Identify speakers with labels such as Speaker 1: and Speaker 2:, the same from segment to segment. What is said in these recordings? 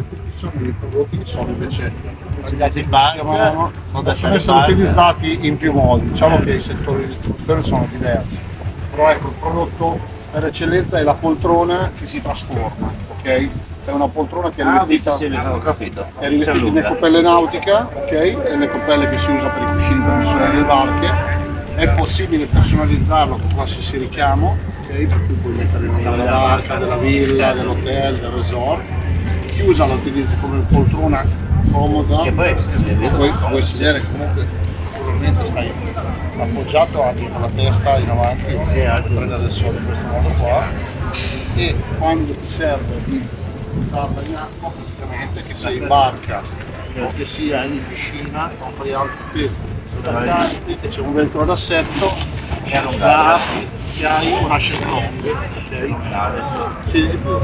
Speaker 1: questi sono i prodotti che sono invece tagliati
Speaker 2: in barca,
Speaker 1: possono essere utilizzati in più modi. Diciamo che i settori di distribuzione sono diversi, però ecco, il prodotto per eccellenza è la poltrona che si trasforma, ok? È una poltrona che è rivestita, è rivestita in ecopelle nautica, ok? È l'ecopelle che si usa per i cuscini per misurare le barche. È possibile personalizzarlo con qualsiasi richiamo, ok? Per cui puoi mettere il nome della barca, della villa, dell'hotel, del resort. Chiusa la utilizzi come poltrona comoda,
Speaker 2: che poi
Speaker 1: puoi sedere comunque, naturalmente stai appoggiato anche con la testa in avanti, per prendere del sole in questo modo qua, e quando ti serve di buttarla in acqua, praticamente che sei in barca o che sia in piscina, non fai altro che staccarti, che c'è un velcro d'assetto e allungare, che hai un asce strong, ok? Sì, di più,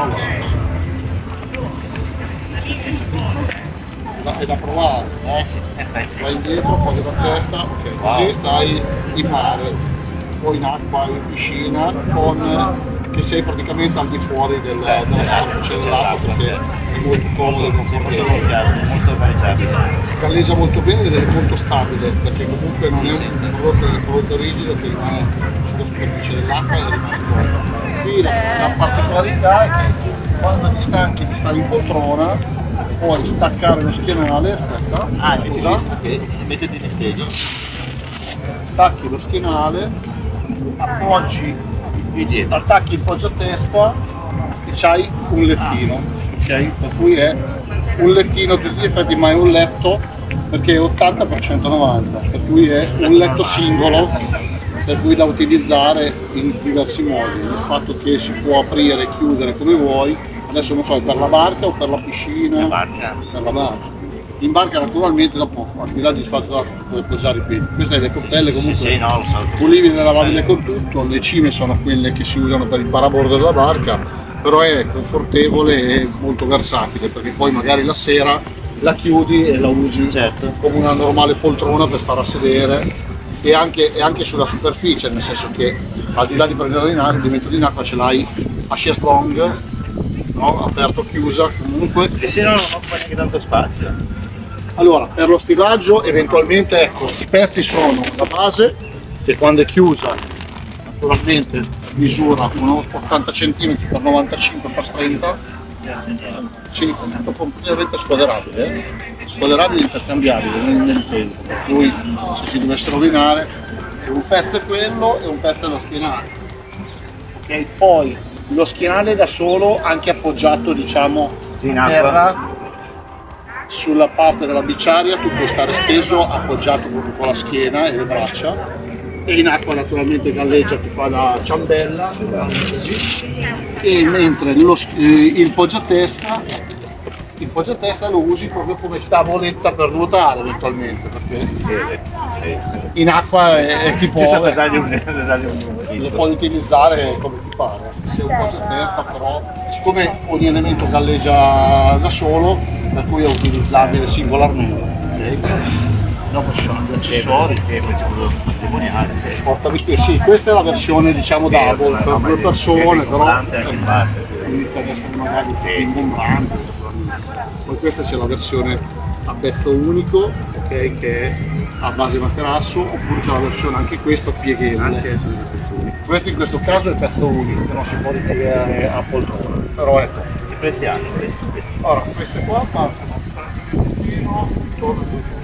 Speaker 1: è da provare,
Speaker 2: sì, effetti.
Speaker 1: vai indietro, poi la testa, ok, così stai in mare o in acqua, in piscina, che sei praticamente al di fuori della superficie dell'acqua, perché è molto comodo e confortevole.
Speaker 2: Molto variabile.
Speaker 1: Galleggia molto bene ed è molto stabile, perché comunque non è un prodotto rigido che rimane sulla superficie dell'acqua e rimane fuori. Qui la particolarità è che quando ti stanchi di stare in poltrona, puoi staccare lo schienale, aspetta, scusa,
Speaker 2: mettete in stagio,
Speaker 1: stacchi lo schienale, appoggi, attacchi il poggiatesta e c'hai un lettino, ok? Per cui è un lettino per gli effetti, ma è un letto perché è 80 x 190, per cui è un letto singolo, per cui da utilizzare in diversi modi. Il fatto che si può aprire e chiudere come vuoi. Adesso non so, per la barca o per la piscina? Per la barca. In barca naturalmente dopo, al di là di fatto puoi appoggiare i piedi. Queste le coppelle comunque pulibili e lavabili con tutto, le cime sono quelle che si usano per il parabordo della barca, però è confortevole e molto versatile, perché poi magari la sera la chiudi e la usi come una normale poltrona per stare a sedere, e anche sulla superficie, nel senso che al di là di prenderla in acqua, di metterla in acqua, ce l'hai a scia strong, no? Aperto, chiusa, comunque.
Speaker 2: E se no non occupa neanche tanto spazio.
Speaker 1: Allora, per lo stivaggio eventualmente, ecco, i pezzi sono la base, che quando è chiusa naturalmente misura 80 cm x 95 x 30, completamente sfoderabile e intercambiabile nel tempo, per cui se si dovesse rovinare un pezzo è quello e un pezzo è lo schienale. Ok, poi lo schienale da solo, anche appoggiato diciamo in terra sulla parte della bicciaria, tu puoi stare steso appoggiato proprio con la schiena e le braccia, e in acqua naturalmente galleggia, ti fa da ciambella, e mentre il poggiatesta lo usi proprio come tavoletta per nuotare eventualmente, perché in acqua è tipo lo puoi utilizzare come ti pare. Se un poggiatesta però, siccome ogni elemento galleggia da solo, per cui è utilizzabile singolarmente, dopo ci sono gli accessori
Speaker 2: che
Speaker 1: portami, sì, questa è la versione diciamo double per due persone, però inizia ad essere magari ingombrante. Poi questa c'è la versione a pezzo unico, ok, che è a base materasso, oppure c'è la versione anche questa pieghevole. Questo in questo caso è pezzo unico, che non si può ripiegare a poltrona, però ecco.
Speaker 2: Che prezzi hanno questi?
Speaker 1: Allora, queste qua partono dal listino intorno a